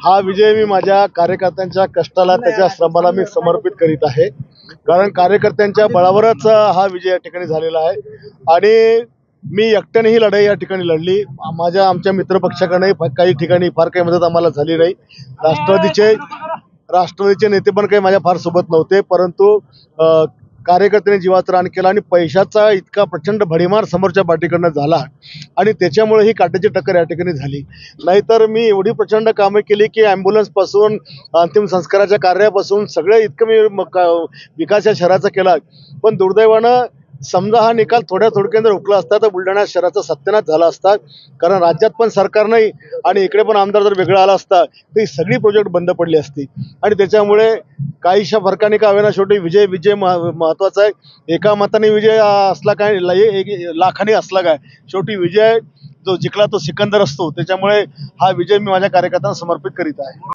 हा विजय मी माझ्या कार्यकर्त्यांच्या कष्टाला, त्याच्या श्रमाला मी समर्पित करीत आहे. कारण कार्यकर्त्यांच्या बळावरच हा विजय या ठिकाणी झालेला आहे आणि मी एकट्याने ही लढाई या ठिकाणी लढली. आमच्या मित्रपक्षाकडे काही ठिकाणी फार काही मदत आम्हाला झाली नाही. राष्ट्रवादीचे नेते पण काही माझ्या फार सोबत नव्हते, परंतु कार्यकर्त्यांनी जीवाचं रान केलं आणि पैशाचा इतका प्रचंड भडीमार समोरच्या पार्टीकडनं झाला आणि त्याच्यामुळे ही काट्याची टक्कर या ठिकाणी झाली. नाहीतर मी एवढी प्रचंड कामं केली की ॲम्ब्युलन्स पासून अंतिम संस्काराच्या कार्यापासून सगळं इतकं मी विकास या शहराचा केला. पण दुर्दैवानं समजा हा निकाल थोड्यात रोखला असता तर बुलढाणा शहराचा सत्यानाश झाला असता. कारण राज्यात पण सरकार नाही आणि इकडे पण आमदार जर वेगळा आला असता तर ही सगळी प्रोजेक्ट बंद पडली असती. आणि त्याच्यामुळे काहीशा फरकाने का होईना शेवटी विजय महत्वाचा आहे. एका मताने विजय असला काय, लाखाने असला काय, शेवटी विजय जो जिंकला तो सिकंदर असतो. त्याच्यामुळे हा विजय मी माझ्या कार्यकर्त्यांना समर्पित करीत आहे.